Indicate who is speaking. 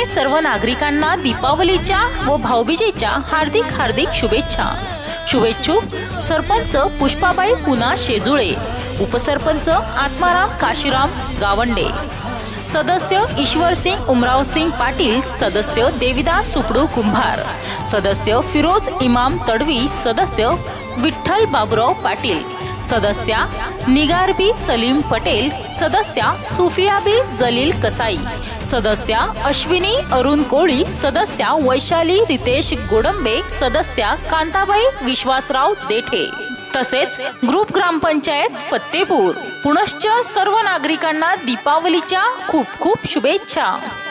Speaker 1: तर्फे सर्व नागरिकांना दीपावलीच्या व भाऊबीजेच्या हार्दिक हार्दिक शुभेच्छा। शुभेच्छुक सरपंच पुष्पाबाई पुना शेजुळे, उपसरपंच आत्माराम काशीराम गावंडे, सदस्य ईश्वर सिंग उमराव सिंग पाटील, सदस्य देविदास सुपडू कुंभार, सदस्य फिरोज इमाम तडवी, सदस्य विठ्ठल बाबुराव पाटील, सदस्या निगारबी सलीम पटेल, सदस्या सुफियाबी जलील कसाई, सदस्या अश्विनी अरुण कोळी, सदस्या वैशाली रितेश गोडंबे, सदस्या कांताबाई विश्वासराव देठे, तसेच ग्रुप ग्रामपंचायत फत्तेपूर। पुनश्च सर्व नागरिकांना दीपावलीच्या खूप खूप शुभेच्छा।